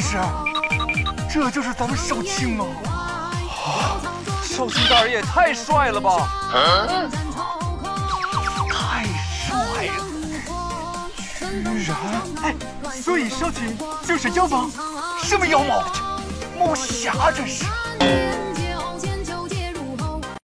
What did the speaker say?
是，这就是咱们少卿啊！ 少卿大人也太帅了吧！ 太帅了！居然，哎，所以少卿就是妖王，什么妖魔？猫侠这是。